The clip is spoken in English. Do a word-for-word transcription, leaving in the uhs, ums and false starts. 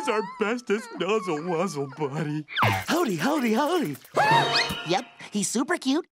He's our bestest nuzzle wuzzle buddy. Howdy, howdy, howdy. Yep, he's super cute,